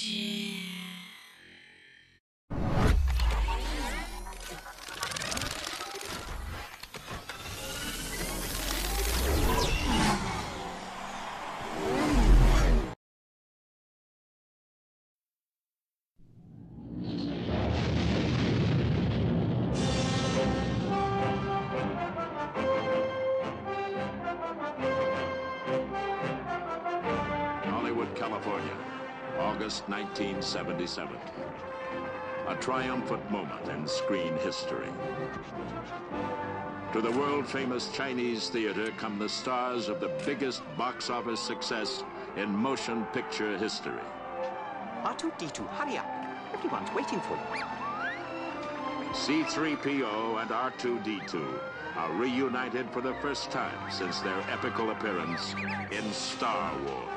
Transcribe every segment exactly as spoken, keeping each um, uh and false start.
California, August nineteen seventy-seven. A triumphant moment in screen history. To the world-famous Chinese theater come the stars of the biggest box office success in motion picture history. R two D two, hurry up. Everyone's waiting for you. C three P O and R two D two are reunited for the first time since their epical appearance in Star Wars.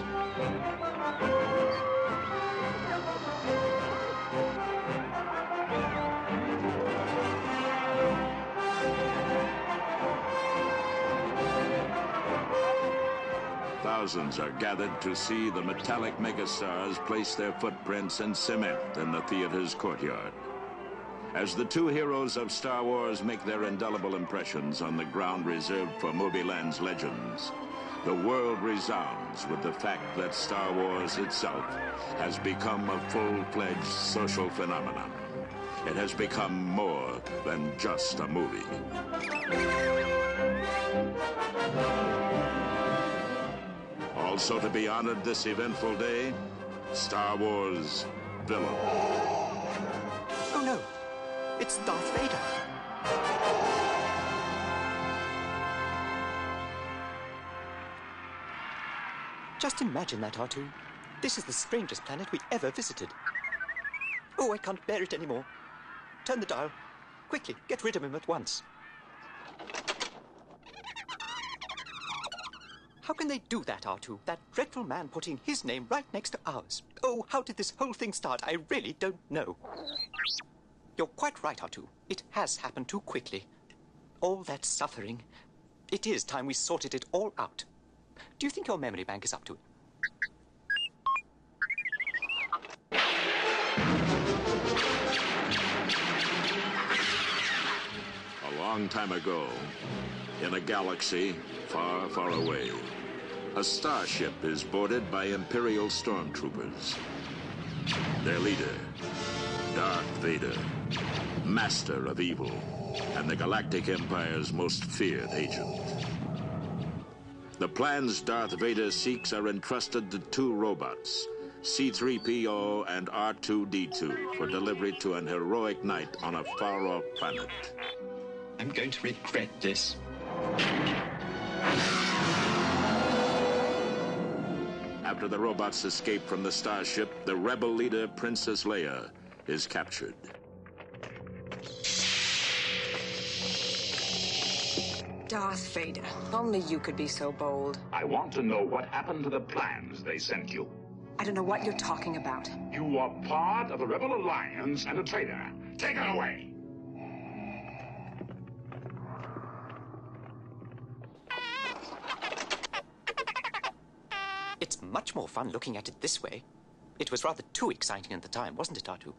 Thousands are gathered to see the metallic megastars place their footprints in cement in the theater's courtyard. As the two heroes of Star Wars make their indelible impressions on the ground reserved for Movieland's legends, the world resounds with the fact that Star Wars itself has become a full-fledged social phenomenon. It has become more than just a movie. Also to be honored this eventful day, Star Wars villain. Oh no, it's Darth Vader. Just imagine that, R two. This is the strangest planet we ever visited. Oh, I can't bear it anymore. Turn the dial. Quickly, get rid of him at once. How can they do that, R two? That dreadful man putting his name right next to ours. Oh, how did this whole thing start? I really don't know. You're quite right, R two. It has happened too quickly. All that suffering. It is time we sorted it all out. Do you think your memory bank is up to it? A long time ago, in a galaxy far, far away, a starship is boarded by Imperial stormtroopers. Their leader, Darth Vader, master of evil, and the Galactic Empire's most feared agent. The plans Darth Vader seeks are entrusted to two robots, C three P O and R two D two, for delivery to an heroic knight on a far-off planet. I'm going to regret this. After the robots escape from the starship, the rebel leader, Princess Leia, is captured. Darth Vader, only you could be so bold. I want to know what happened to the plans they sent you. I don't know what you're talking about. You are part of the Rebel Alliance and a traitor. Take her away! It's much more fun looking at it this way. It was rather too exciting at the time, wasn't it, R two?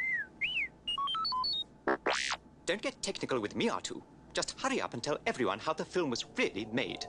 Don't get technical with me, R two. Just hurry up and tell everyone how the film was really made.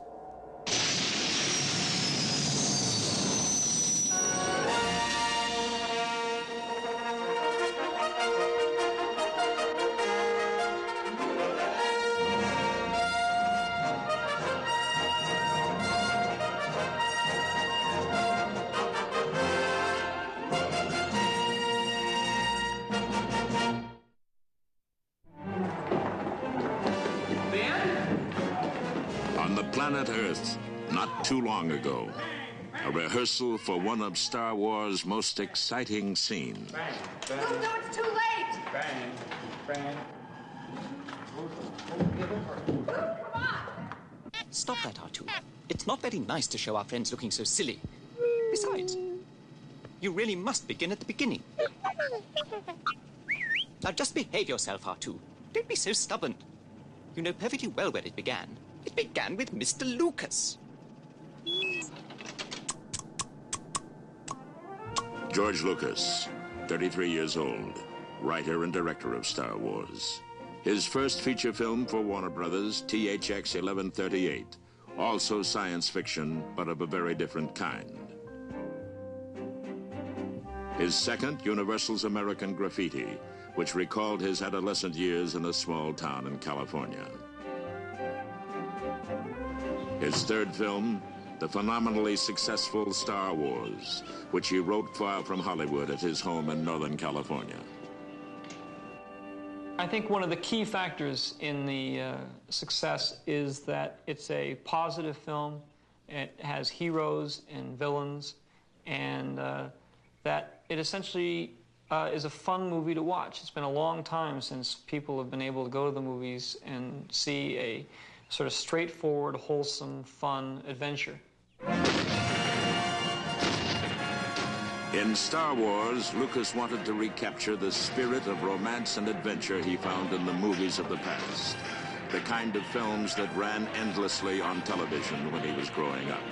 Planet Earth, not too long ago, a rehearsal for one of Star Wars' most exciting scenes. No, no, it's too late! Bang, bang. Come on! Stop that, R two. It's not very nice to show our friends looking so silly. Besides, you really must begin at the beginning. Now just behave yourself, R two. Don't be so stubborn. You know perfectly well where it began. It began with Mister Lucas. George Lucas, thirty-three years old, writer and director of Star Wars. His first feature film for Warner Brothers, T H X eleven thirty-eight, also science fiction, but of a very different kind. His second, Universal's American Graffiti, which recalled his adolescent years in a small town in California. His third film, the phenomenally successful Star Wars, which he wrote far from Hollywood at his home in Northern California. I think one of the key factors in the uh, success is that it's a positive film. It has heroes and villains, and uh, that it essentially uh, is a fun movie to watch. It's been a long time since people have been able to go to the movies and see a sort of straightforward, wholesome, fun adventure. In Star Wars, Lucas wanted to recapture the spirit of romance and adventure he found in the movies of the past, the kind of films that ran endlessly on television when he was growing up.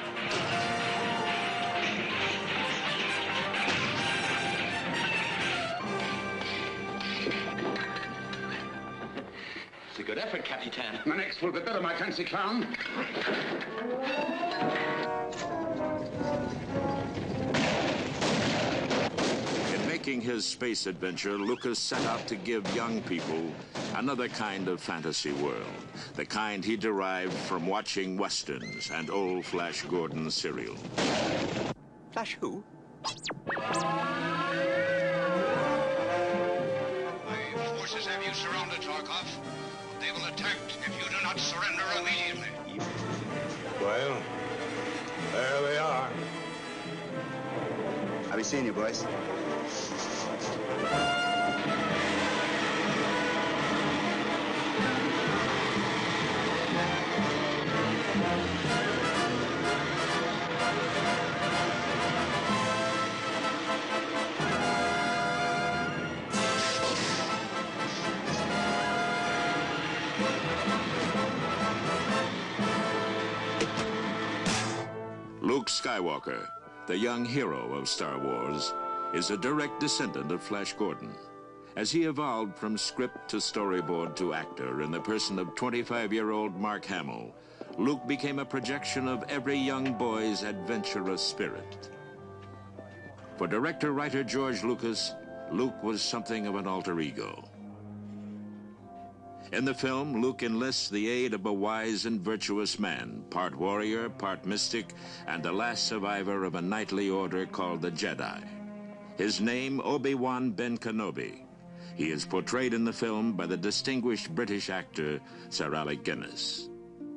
It's a good effort, Capitan. The next will be better, my fancy clown. In making his space adventure, Lucas set out to give young people another kind of fantasy world, the kind he derived from watching Westerns and old Flash Gordon serial. Flash who? My forces have you surrounded, Tarkov. They will attack if you do not surrender immediately. Well, there they are. I'll be seeing you, boys. Luke Skywalker, the young hero of Star Wars, is a direct descendant of Flash Gordon. As he evolved from script to storyboard to actor in the person of twenty-five-year-old Mark Hamill, Luke became a projection of every young boy's adventurous spirit. For director-writer George Lucas, Luke was something of an alter ego. In the film, Luke enlists the aid of a wise and virtuous man, part warrior, part mystic, and the last survivor of a knightly order called the Jedi. His name, Obi-Wan Ben Kenobi. He is portrayed in the film by the distinguished British actor Sir Alec Guinness.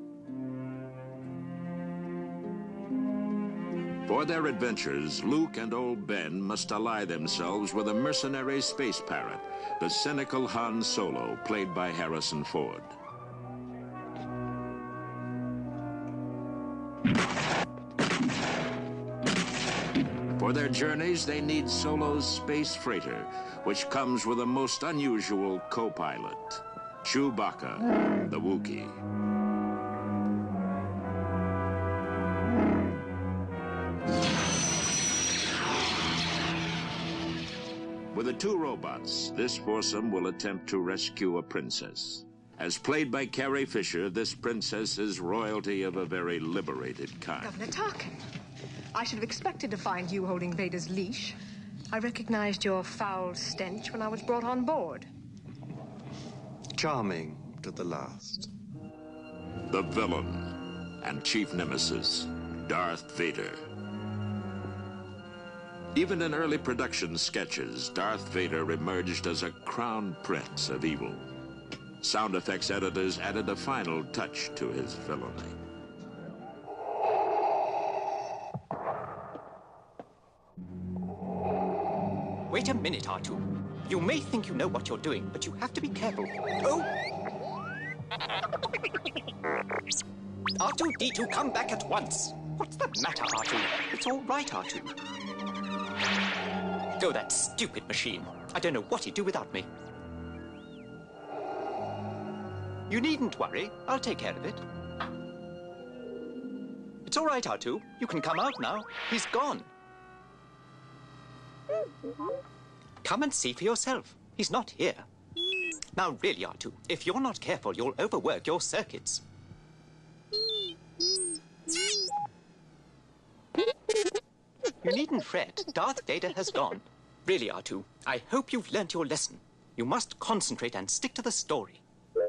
For their adventures, Luke and old Ben must ally themselves with a mercenary space pirate, the cynical Han Solo, played by Harrison Ford. For their journeys, they need Solo's space freighter, which comes with a most unusual co-pilot, Chewbacca, the Wookiee. With the two robots, this foursome will attempt to rescue a princess. As played by Carrie Fisher, this princess is royalty of a very liberated kind. Governor Tarkin, I should have expected to find you holding Vader's leash. I recognized your foul stench when I was brought on board. Charming to the last. The villain and chief nemesis, Darth Vader. Even in early production sketches, Darth Vader emerged as a crown prince of evil. Sound effects editors added a final touch to his villainy. Wait a minute, R two. You may think you know what you're doing, but you have to be careful. Oh! R two D two, come back at once. What's the matter, R two? It's all right, R two. Oh, that stupid machine. I don't know what he'd do without me. You needn't worry. I'll take care of it. It's all right, R two. You can come out now. He's gone. Come and see for yourself. He's not here. Now, really, R two, if you're not careful, you'll overwork your circuits. You needn't fret. Darth Vader has gone. Really, R two, I hope you've learnt your lesson. You must concentrate and stick to the story.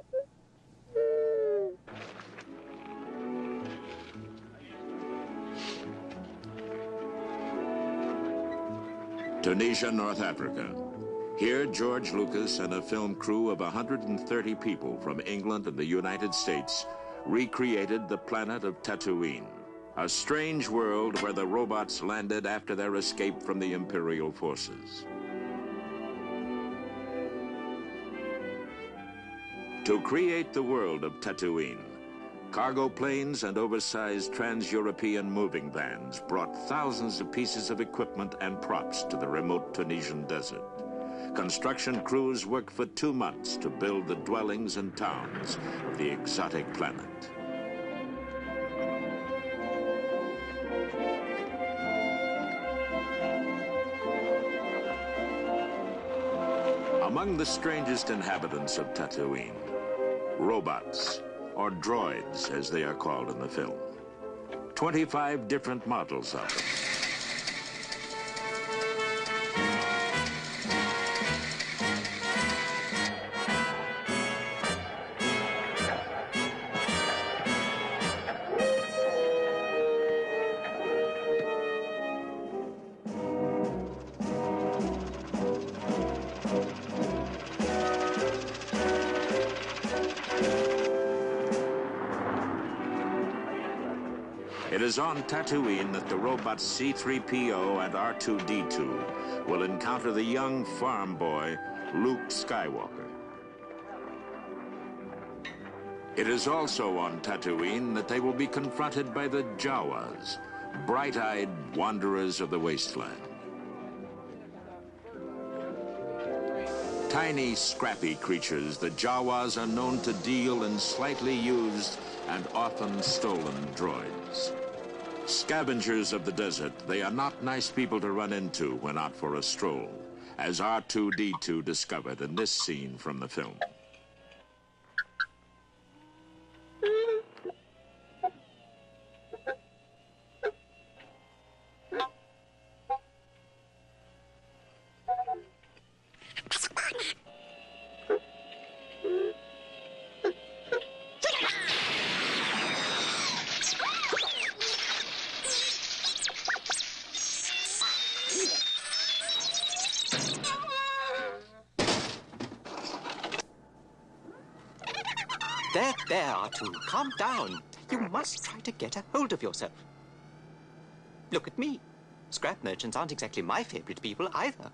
Tunisia, North Africa. Here, George Lucas and a film crew of one hundred thirty people from England and the United States recreated the planet of Tatooine, a strange world where the robots landed after their escape from the Imperial forces. To create the world of Tatooine, cargo planes and oversized trans-European moving vans brought thousands of pieces of equipment and props to the remote Tunisian desert. Construction crews worked for two months to build the dwellings and towns of the exotic planet. Among the strangest inhabitants of Tatooine, robots, or droids, as they are called in the film. twenty-five different models of them. It is on Tatooine that the robots C three P O and R two D two will encounter the young farm boy, Luke Skywalker. It is also on Tatooine that they will be confronted by the Jawas, bright-eyed wanderers of the wasteland. Tiny, scrappy creatures, the Jawas are known to deal in slightly used and often stolen droids. Scavengers of the desert, they are not nice people to run into when out for a stroll, as R two D two discovered in this scene from the film. There, there, R two. Calm down. You must try to get a hold of yourself. Look at me. Scrap merchants aren't exactly my favorite people either.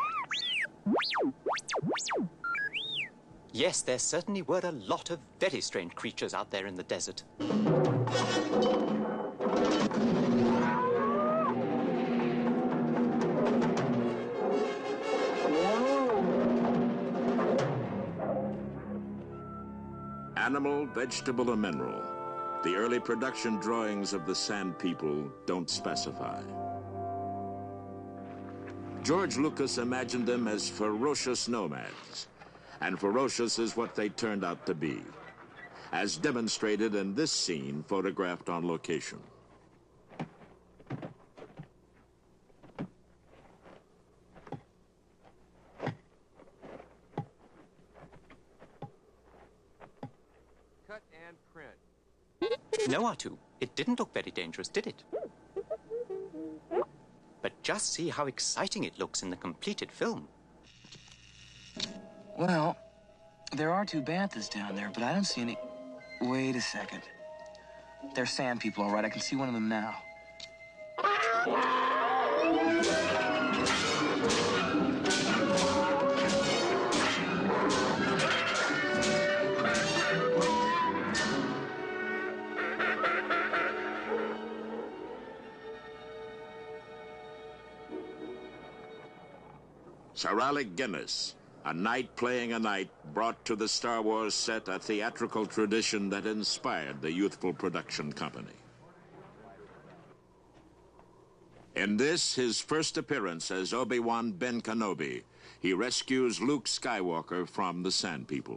Yes, there certainly were a lot of very strange creatures out there in the desert. Animal, vegetable, or mineral. The early production drawings of the Sand People don't specify. George Lucas imagined them as ferocious nomads, and ferocious is what they turned out to be, as demonstrated in this scene photographed on location. Cut and print. No, R two. It didn't look very dangerous, did it? But just see how exciting it looks in the completed film. Well, there are two banthas down there, but I don't see any... Wait a second. They're Sand People, all right. I can see one of them now. Sir Alec Guinness, A Night Playing a Night, brought to the Star Wars set a theatrical tradition that inspired the youthful production company. In this, his first appearance as Obi-Wan Ben Kenobi, he rescues Luke Skywalker from the Sand People.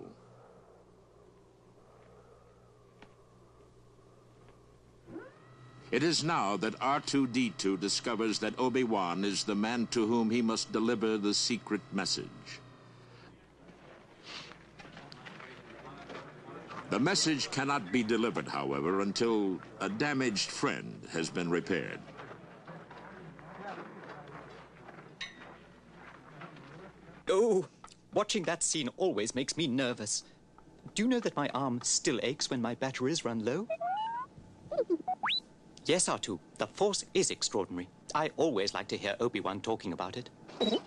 It is now that R two D two discovers that Obi-Wan is the man to whom he must deliver the secret message. The message cannot be delivered, however, until a damaged friend has been repaired. Oh, watching that scene always makes me nervous. Do you know that my arm still aches when my batteries run low? Yes, R two, the Force is extraordinary. I always like to hear Obi-Wan talking about it.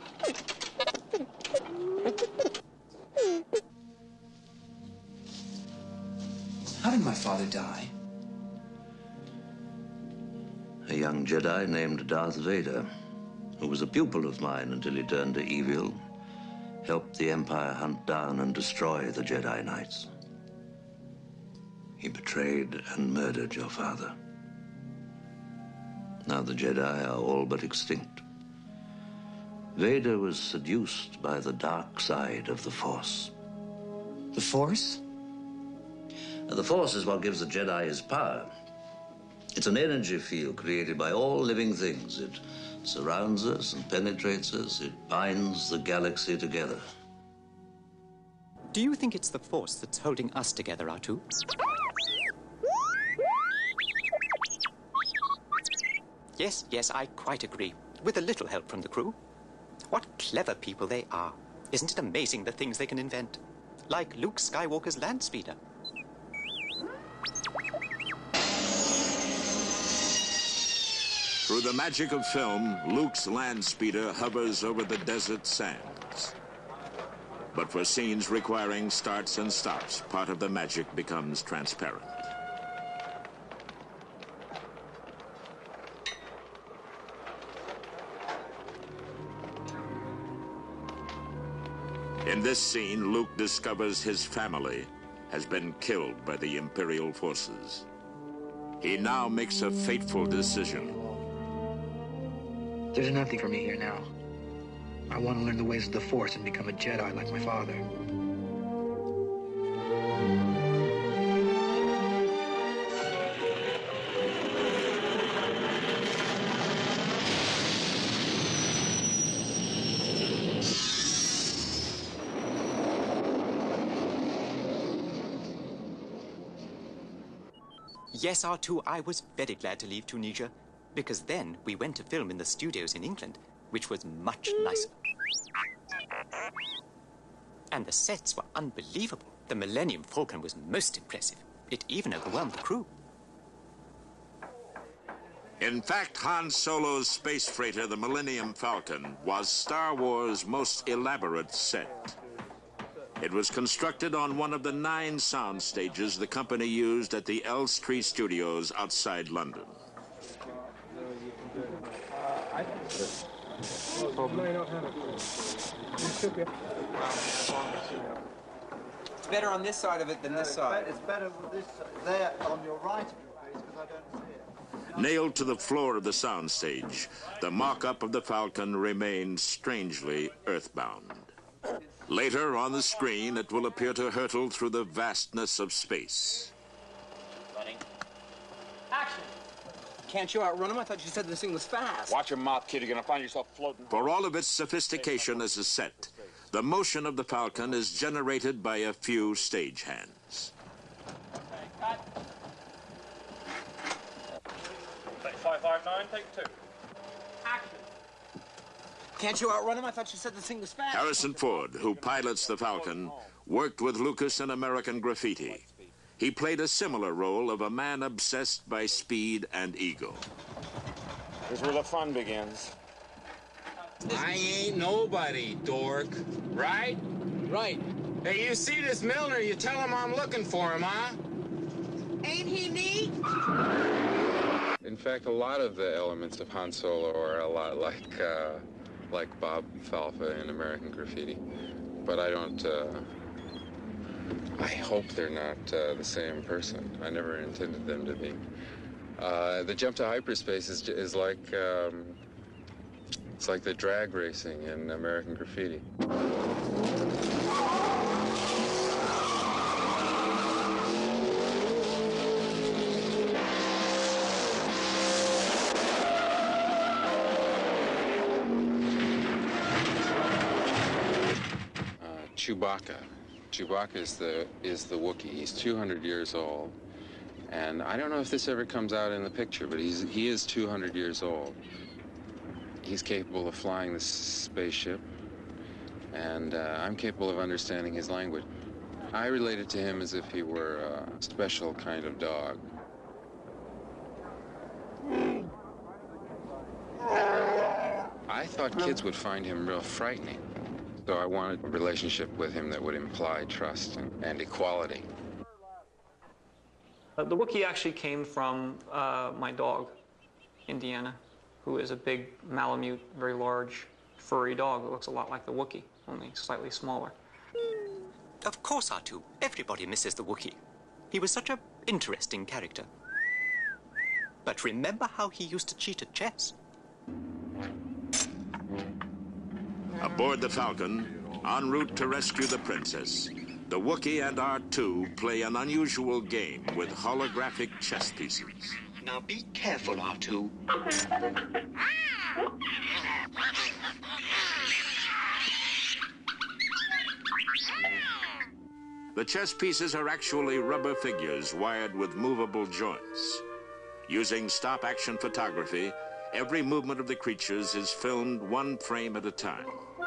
How did my father die? A young Jedi named Darth Vader, who was a pupil of mine until he turned to evil, helped the Empire hunt down and destroy the Jedi Knights. He betrayed and murdered your father. Now the Jedi are all but extinct. Vader was seduced by the dark side of the Force. The Force? The Force is what gives the Jedi his power. It's an energy field created by all living things. It surrounds us and penetrates us. It binds the galaxy together. Do you think it's the Force that's holding us together, R two? Yes, yes, I quite agree. With a little help from the crew. What clever people they are. Isn't it amazing the things they can invent? Like Luke Skywalker's land speeder. Through the magic of film, Luke's land speeder hovers over the desert sands. But for scenes requiring starts and stops, part of the magic becomes transparent. In this scene, Luke discovers his family has been killed by the Imperial forces. He now makes a fateful decision. There's nothing for me here now. I want to learn the ways of the Force and become a Jedi like my father. Yes, R two, I was very glad to leave Tunisia, because then we went to film in the studios in England, which was much nicer. And the sets were unbelievable. The Millennium Falcon was most impressive. It even overwhelmed the crew. In fact, Han Solo's space freighter, the Millennium Falcon, was Star Wars' most elaborate set. It was constructed on one of the nine sound stages the company used at the Elstree Studios outside London. It's better on this side of it than this side. It's better with this there on your right of your face because I don't see it. Nailed to the floor of the soundstage, the mock-up of the Falcon remains strangely earthbound. Later, on the screen, it will appear to hurtle through the vastness of space. Action! Can't you outrun him? I thought you said this thing was fast. Watch your mouth, kid. You're going to find yourself floating. For all of its sophistication as a set, the motion of the Falcon is generated by a few stagehands. five five nine, take two. Action! Can't you outrun him? I thought you said this thing was fast. Harrison Ford, who pilots the Falcon, worked with Lucas in American Graffiti. He played a similar role of a man obsessed by speed and ego. Here's where the fun begins. I ain't nobody, dork. Right? Right. Hey, you see this Milner, you tell him I'm looking for him, huh? Ain't he neat? In fact, a lot of the elements of Han Solo are a lot like, uh, like Bob Falfa in American Graffiti. But I don't, uh, I hope they're not uh, the same person. I never intended them to be. Uh, the jump to hyperspace is, is like, um, it's like the drag racing in American Graffiti. Chewbacca. Chewbacca is the is the Wookiee. He's two hundred years old, and I don't know if this ever comes out in the picture, but he's he is two hundred years old. He's capable of flying the spaceship, and uh, I'm capable of understanding his language. I related to him as if he were a special kind of dog. I thought kids would find him real frightening. So I wanted a relationship with him that would imply trust and, and equality. Uh, the Wookiee actually came from uh, my dog, Indiana, who is a big Malamute, very large, furry dog that looks a lot like the Wookiee, only slightly smaller. Of course, R two. Everybody misses the Wookiee. He was such an interesting character. But remember how he used to cheat at chess? Aboard the Falcon, en route to rescue the princess, the Wookiee and R two play an unusual game with holographic chess pieces. Now be careful, R two. The chess pieces are actually rubber figures wired with movable joints. Using stop-action photography, every movement of the creatures is filmed one frame at a time.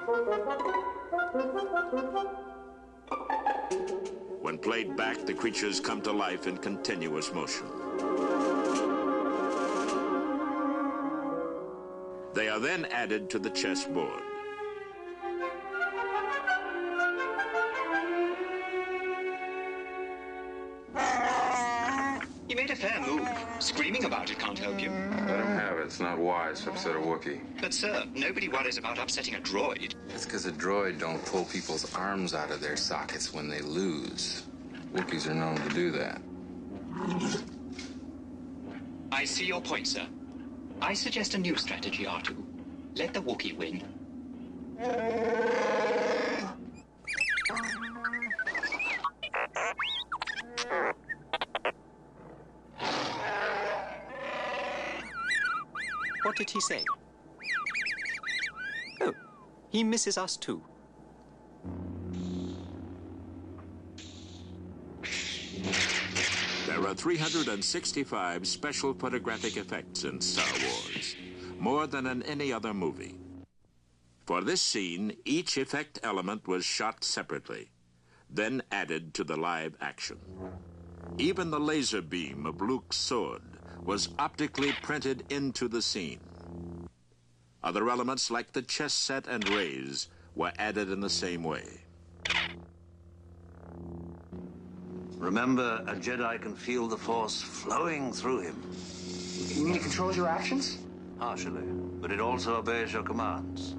When played back, the creatures come to life in continuous motion. They are then added to the chessboard. He made a fair move. Screaming about it can't help you. Let him have it. It's not wise to upset a Wookiee. But, sir, nobody worries about upsetting a droid. It's because a droid don't pull people's arms out of their sockets when they lose. Wookiees are known to do that. I see your point, sir. I suggest a new strategy, R two. Let the Wookiee win. What did he say? Oh, he misses us too. There are three hundred sixty-five special photographic effects in Star Wars, more than in any other movie. For this scene, each effect element was shot separately, then added to the live action. Even the laser beam of Luke's sword was optically printed into the scene. Other elements like the chess set and rays were added in the same way. Remember, a Jedi can feel the Force flowing through him. You mean it controls your actions? Partially, but it also obeys your commands.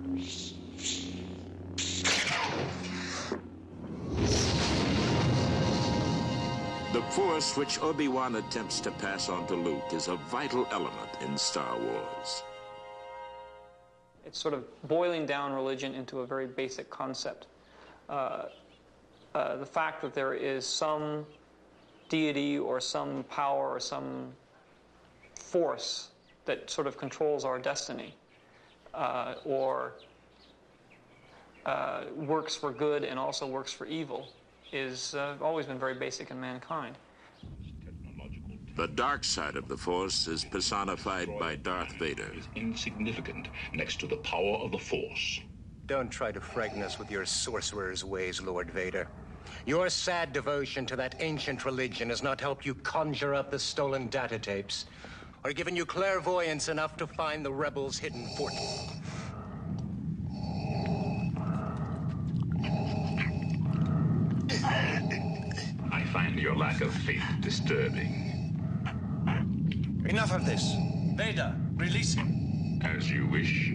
The Force which Obi-Wan attempts to pass on to Luke is a vital element in Star Wars. It's sort of boiling down religion into a very basic concept. Uh, uh, the fact that there is some deity or some power or some force that sort of controls our destiny uh, or uh, works for good and also works for evil is uh, always been very basic in mankind. The dark side of the Force is personified by Darth Vader. Insignificant next to the power of the Force. Don't try to frighten us with your sorcerer's ways, Lord Vader. Your sad devotion to that ancient religion has not helped you conjure up the stolen data tapes, or given you clairvoyance enough to find the rebels' hidden fort. I find your lack of faith disturbing. Enough of this. Vader, release him. As you wish.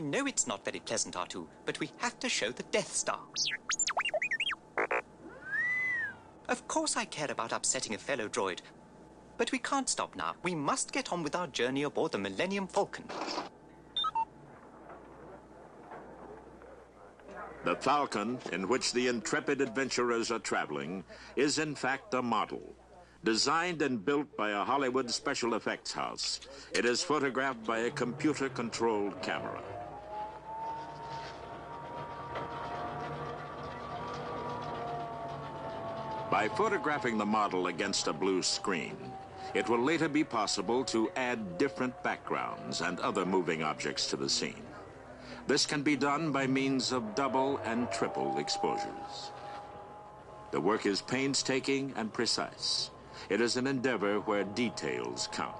know it's not very pleasant, R two, but we have to show the Death Star. Of course I care about upsetting a fellow droid, but we can't stop now. We must get on with our journey aboard the Millennium Falcon. The Falcon, in which the intrepid adventurers are traveling, is in fact a model. Designed and built by a Hollywood special effects house, it is photographed by a computer-controlled camera. By photographing the model against a blue screen, it will later be possible to add different backgrounds and other moving objects to the scene. This can be done by means of double and triple exposures. The work is painstaking and precise. It is an endeavor where details count.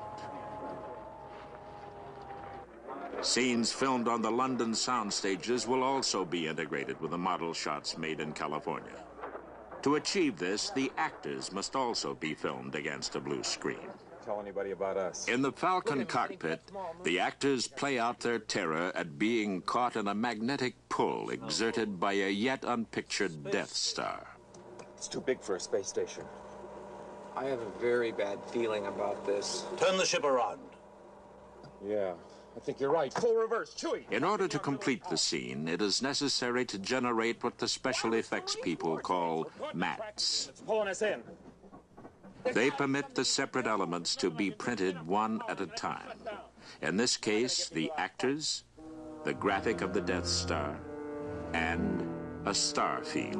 Scenes filmed on the London sound stages will also be integrated with the model shots made in California. To achieve this, the actors must also be filmed against a blue screen. Tell anybody about us. In the Falcon cockpit, the actors play out their terror at being caught in a magnetic pull exerted by a yet unpictured Death Star. It's too big for a space station. I have a very bad feeling about this. Turn the ship around. Yeah, I think you're right. Full reverse, Chewie! In order to complete the scene, it is necessary to generate what the special effects people call mats. It's pulling us in. They permit the separate elements to be printed one at a time. In this case, the actors, the graphic of the Death Star, and a star field.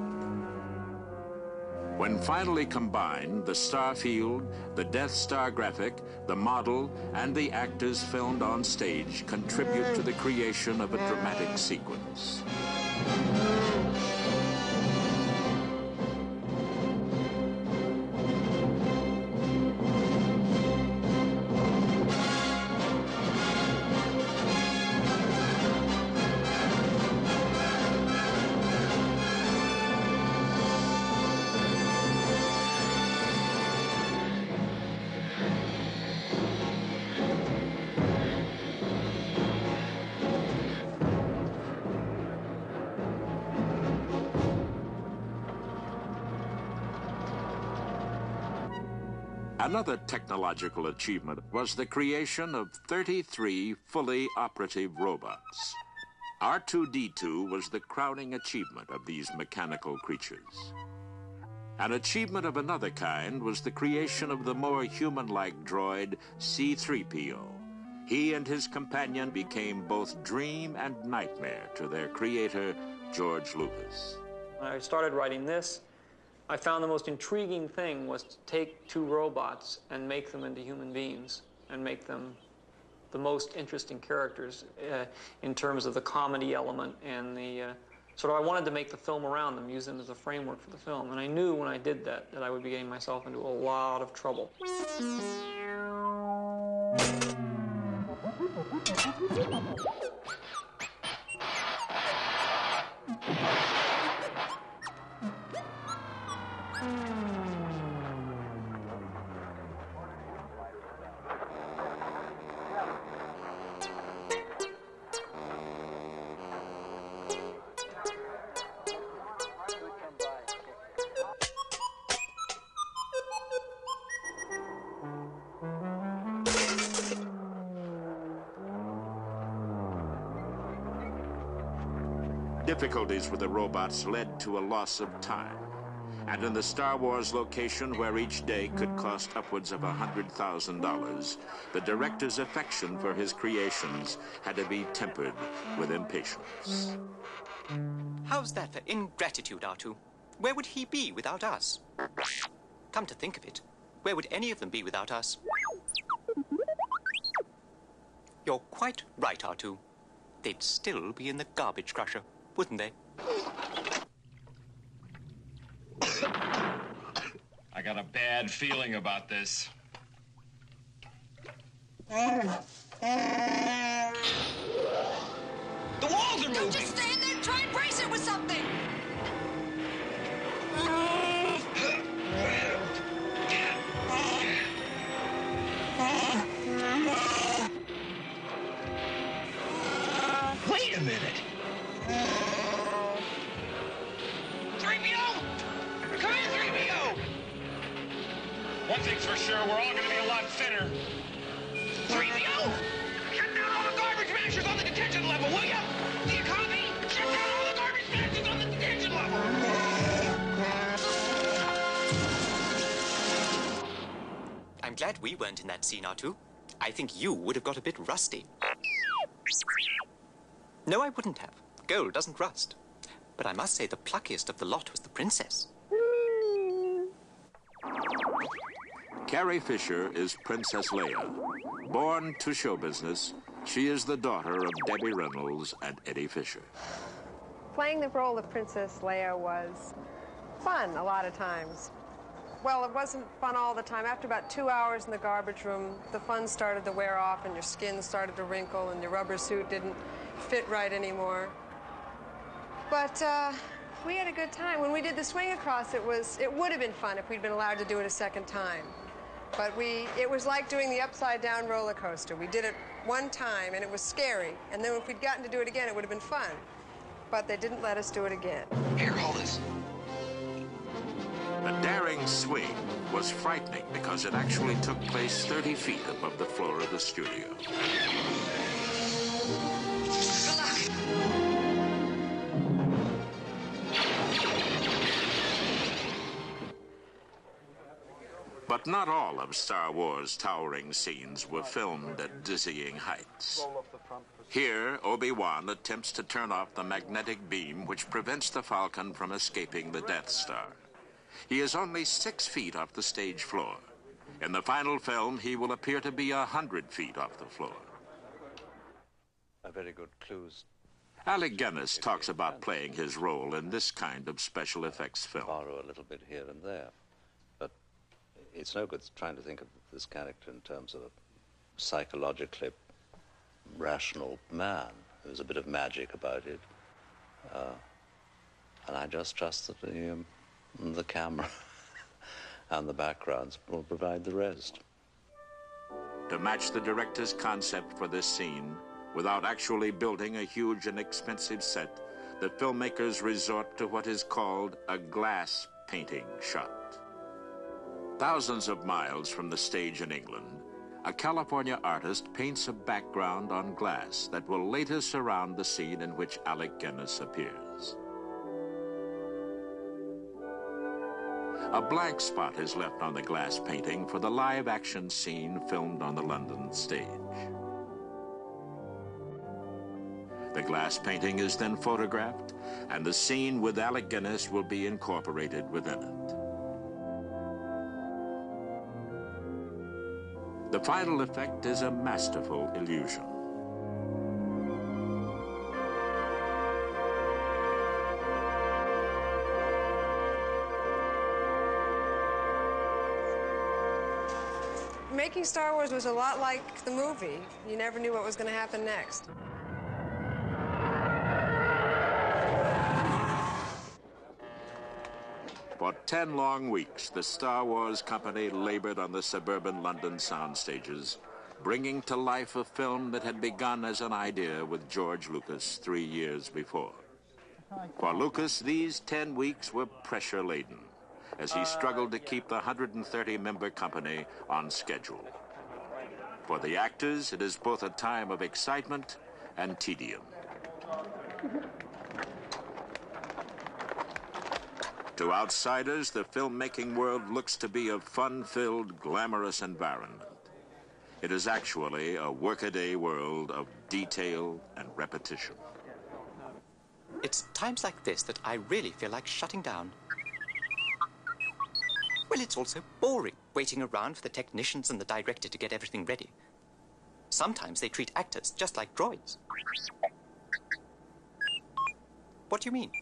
When finally combined, the star field, the Death Star graphic, the model, and the actors filmed on stage contribute to the creation of a dramatic sequence. Another technological achievement was the creation of thirty-three fully operative robots. R two D two was the crowning achievement of these mechanical creatures. An achievement of another kind was the creation of the more human-like droid C three P O. He and his companion became both dream and nightmare to their creator, George Lucas. When I started writing this, I found the most intriguing thing was to take two robots and make them into human beings and make them the most interesting characters uh, in terms of the comedy element and the uh, sort of I wanted to make the film around them, use them as a framework for the film. And I knew when I did that that I would be getting myself into a lot of trouble. Difficulties with the robots led to a loss of time. And in the Star Wars location, where each day could cost upwards of one hundred thousand dollars, the director's affection for his creations had to be tempered with impatience. How's that for ingratitude, R two? Where would he be without us? Come to think of it, where would any of them be without us? You're quite right, R two. They'd still be in the garbage crusher, wouldn't they? I got a bad feeling about this. The walls are moving! Don't just stand there, try and brace it with something! Wait a One thing's for sure, we're all gonna be a lot thinner. three P O! Shut down all the garbage mashers on the detention level, will ya? Do you copy? Shut down all the garbage mashers on the detention level! I'm glad we weren't in that scene, R two. I think you would have got a bit rusty. No, I wouldn't have. Gold doesn't rust. But I must say the pluckiest of the lot was the princess. Carrie Fisher is Princess Leia. Born to show business, she is the daughter of Debbie Reynolds and Eddie Fisher. Playing the role of Princess Leia was fun a lot of times. Well, it wasn't fun all the time. After about two hours in the garbage room, the fun started to wear off and your skin started to wrinkle and your rubber suit didn't fit right anymore. But uh, we had a good time. When we did the swing across, it was it would have been fun if we'd been allowed to do it a second time. But we it was like doing the upside down roller coaster. We did it one time and it was scary. And then if we'd gotten to do it again, it would have been fun. But they didn't let us do it again. Here, hold this. The daring swing was frightening because it actually took place thirty feet above the floor of the studio. But not all of Star Wars' towering scenes were filmed at dizzying heights. Here, Obi-Wan attempts to turn off the magnetic beam which prevents the Falcon from escaping the Death Star. He is only six feet off the stage floor. In the final film, he will appear to be a hundred feet off the floor. A very good clues. Alec Guinness talks about playing his role in this kind of special effects film. Borrow a little bit here and there, but it's no good trying to think of this character in terms of a psychologically rational man. There's a bit of magic about it, uh, and I just trust that the um, the camera and the backgrounds will provide the rest. To match the director's concept for this scene, without actually building a huge and expensive set, the filmmakers resort to what is called a glass painting shot. Thousands of miles from the stage in England, a California artist paints a background on glass that will later surround the scene in which Alec Guinness appears. A blank spot is left on the glass painting for the live-action scene filmed on the London stage. The glass painting is then photographed, and the scene with Alec Guinness will be incorporated within it. The final effect is a masterful illusion. Making Star Wars was a lot like the movie. You never knew what was going to happen next. For ten long weeks, the Star Wars company labored on the suburban London sound stages, bringing to life a film that had begun as an idea with George Lucas three years before. For Lucas, these ten weeks were pressure-laden, as he struggled to keep the one hundred thirty member company on schedule. For the actors, it is both a time of excitement and tedium. To outsiders, the filmmaking world looks to be a fun-filled, glamorous environment. It is actually a workaday world of detail and repetition. It's times like this that I really feel like shutting down. Well, it's also boring, waiting around for the technicians and the director to get everything ready. Sometimes they treat actors just like droids. What do you mean?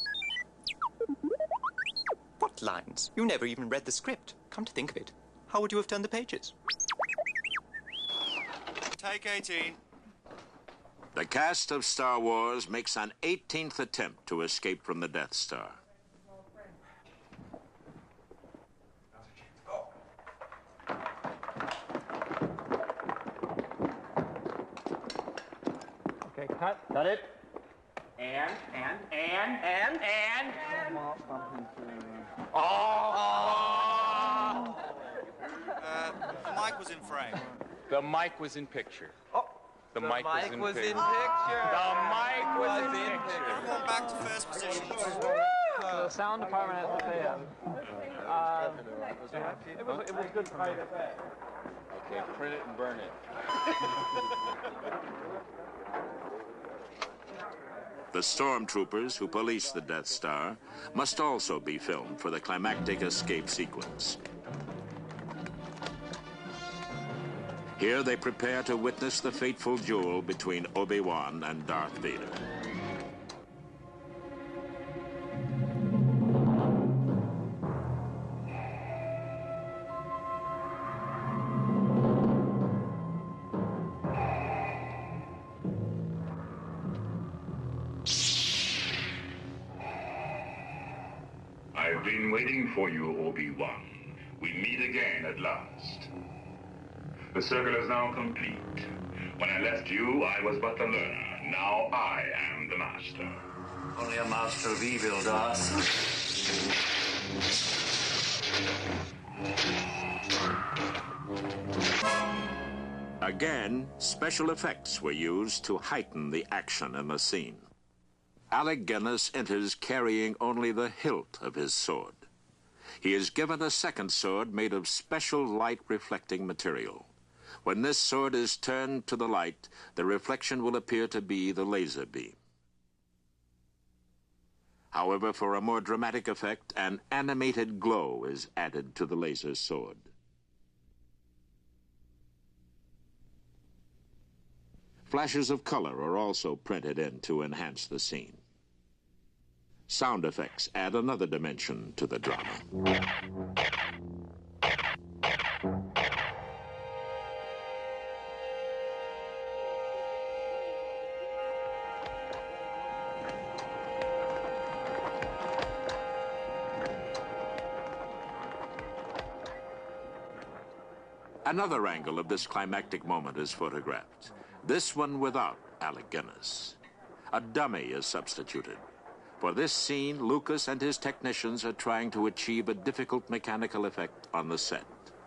What lines? You never even read the script. Come to think of it, how would you have turned the pages? Take eighteen. The cast of Star Wars makes an eighteenth attempt to escape from the Death Star. Okay, cut. Cut it. And, and, and, and, and. Oh! Oh! in frame. The mic was in picture. Oh, the, the mic, mic was in was picture. in picture. The mic was, was in, in picture. picture. Everyone back to first position. The sound department has to pay him. Uh, it was it was good for me to pay. Okay, print it and burn it. The stormtroopers who police the Death Star must also be filmed for the climactic escape sequence. Here they prepare to witness the fateful duel between Obi-Wan and Darth Vader. I've been waiting for you, Obi-Wan. We meet again at last. The circle is now complete. When I left you, I was but the learner. Now I am the master. Only a master of evil, Darth. Again, special effects were used to heighten the action in the scene. Alec Guinness enters carrying only the hilt of his sword. He is given a second sword made of special light-reflecting material. When this sword is turned to the light, the reflection will appear to be the laser beam. However, for a more dramatic effect, an animated glow is added to the laser sword. Flashes of color are also printed in to enhance the scene. Sound effects add another dimension to the drama. Another angle of this climactic moment is photographed. This one without Alec Guinness. A dummy is substituted. For this scene, Lucas and his technicians are trying to achieve a difficult mechanical effect on the set.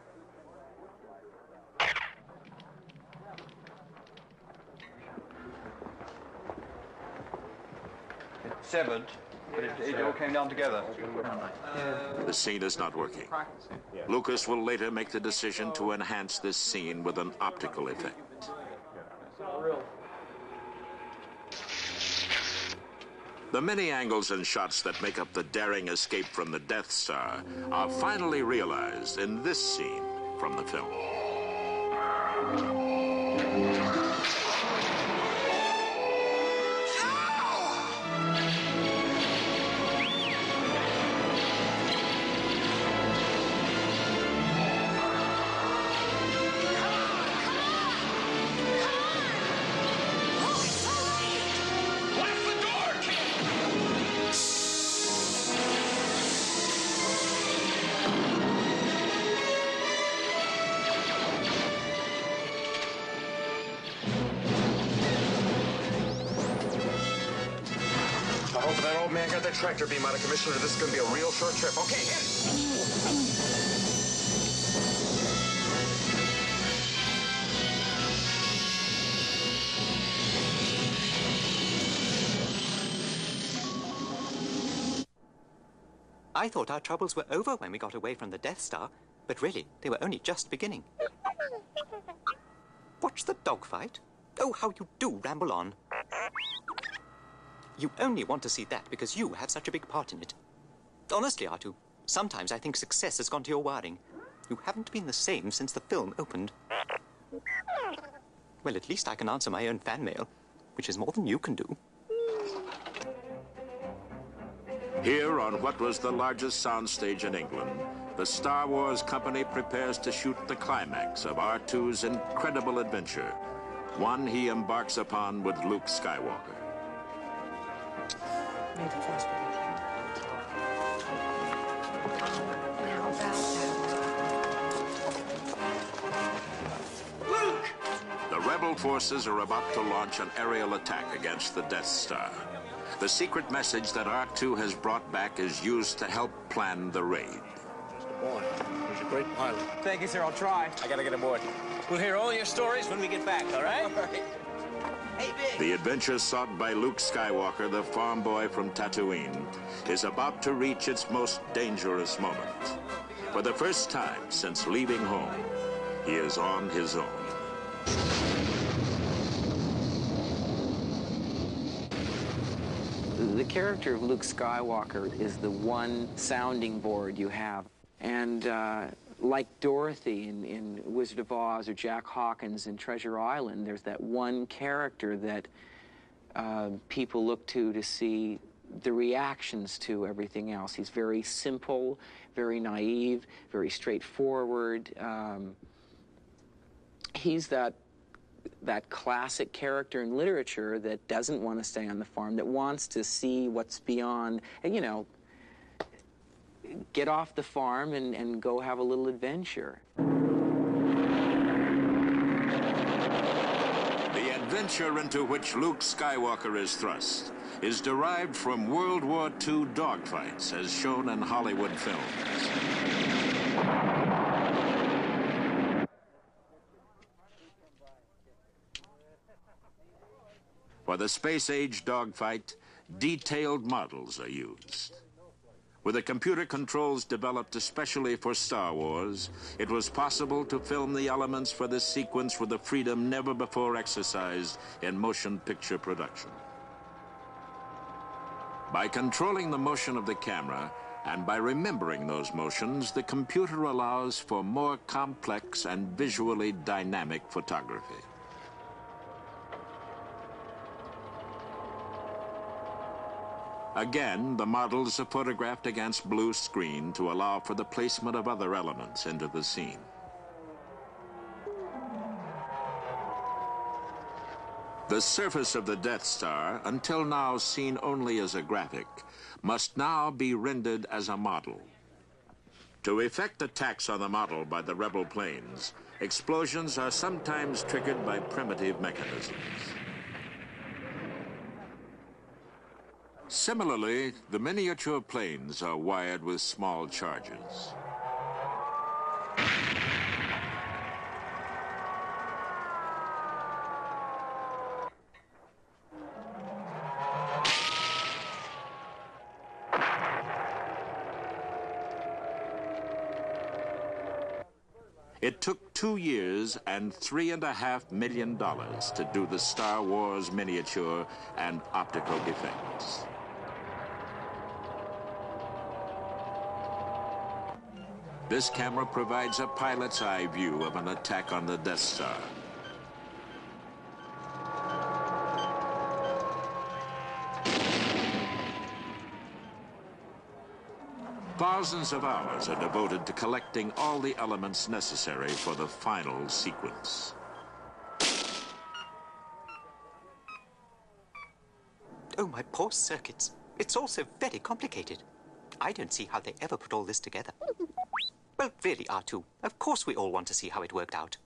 It severed, but it, it all came down together. The scene is not working. Lucas will later make the decision to enhance this scene with an optical effect. The many angles and shots that make up the daring escape from the Death Star are finally realized in this scene from the film. Man, got that tractor beam out of commission, or this is going to be a real short trip. Okay, hit it. I thought our troubles were over when we got away from the Death Star, but really, they were only just beginning. Watch the dogfight? Oh, how you do ramble on. You only want to see that because you have such a big part in it. Honestly, R two, sometimes I think success has gone to your wiring. You haven't been the same since the film opened. Well, at least I can answer my own fan mail, which is more than you can do. Here, on what was the largest soundstage in England, the Star Wars company prepares to shoot the climax of R two's incredible adventure, one he embarks upon with Luke Skywalker. The rebel forces are about to launch an aerial attack against the Death Star. The secret message that R two has brought back is used to help plan the raid. Boy, he's a great pilot. Thank you, sir. I'll try. I gotta get aboard. We'll hear all your stories when we get back, all right? All right. Hey, Big. The adventure sought by Luke Skywalker, the farm boy from Tatooine, is about to reach its most dangerous moment. For the first time since leaving home, he is on his own. The character of Luke Skywalker is the one sounding board you have. And uh, like Dorothy in, in Wizard of Oz or Jack Hawkins in Treasure Island, there's that one character that uh, people look to to see the reactions to everything else. He's very simple, very naive, very straightforward. Um, he's that that classic character in literature that doesn't want to stay on the farm, that wants to see what's beyond, and, you know, get off the farm and, and go have a little adventure. The adventure into which Luke Skywalker is thrust is derived from World War Two dogfights as shown in Hollywood films. For the space-age dogfight, detailed models are used. With the computer controls developed especially for Star Wars, it was possible to film the elements for this sequence with a freedom never before exercised in motion picture production. By controlling the motion of the camera and by remembering those motions, the computer allows for more complex and visually dynamic photography. Again, the models are photographed against blue screen to allow for the placement of other elements into the scene. The surface of the Death Star, until now seen only as a graphic, must now be rendered as a model. To effect attacks on the model by the rebel planes, explosions are sometimes triggered by primitive mechanisms. Similarly, the miniature planes are wired with small charges. It took two years and three and a half million dollars to do the Star Wars miniature and optical effects. This camera provides a pilot's eye view of an attack on the Death Star. Thousands of hours are devoted to collecting all the elements necessary for the final sequence. Oh, my poor circuits. It's all so very complicated. I don't see how they ever put all this together. Well, really, R two. Of course we all want to see how it worked out.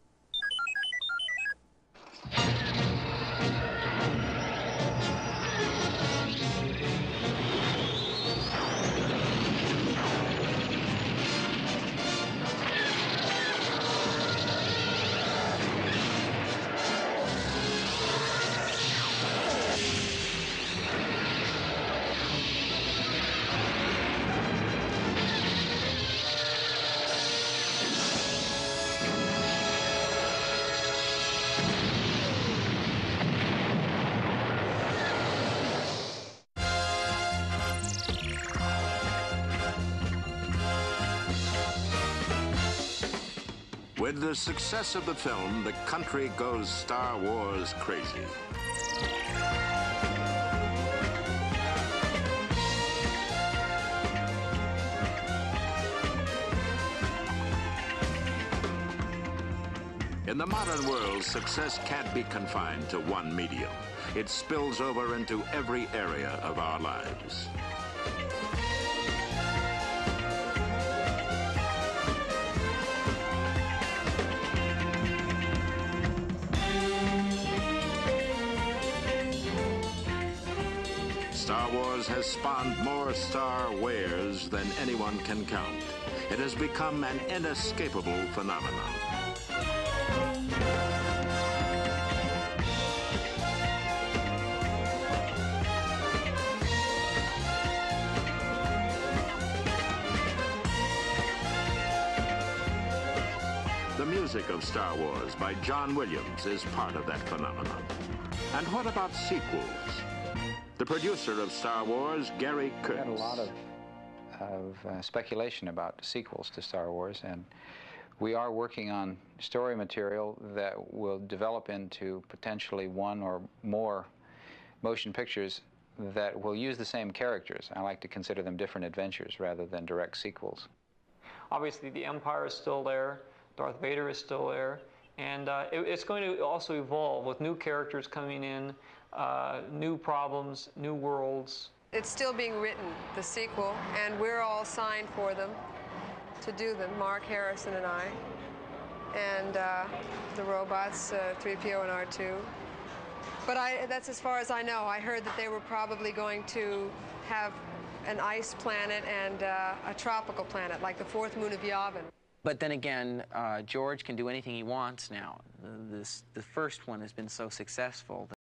With the success of the film, the country goes Star Wars crazy. In the modern world, success can't be confined to one medium. It spills over into every area of our lives. Star Wars has spawned more Star Wares than anyone can count. It has become an inescapable phenomenon. The music of Star Wars by John Williams is part of that phenomenon. And what about sequels? The producer of Star Wars, Gary Kurtz. We had a lot of, of uh, speculation about sequels to Star Wars, and we are working on story material that will develop into potentially one or more motion pictures that will use the same characters. I like to consider them different adventures rather than direct sequels. Obviously, the Empire is still there. Darth Vader is still there. And uh, it, it's going to also evolve with new characters coming in, uh, new problems, new worlds. It's still being written, the sequel, and we're all signed for them to do them, Mark Harrison and I. And uh, the robots, uh, three P O and R two. But I, that's as far as I know. I heard that they were probably going to have an ice planet and uh, a tropical planet, like the fourth moon of Yavin. But then again, uh, George can do anything he wants now. The, this, the first one has been so successful.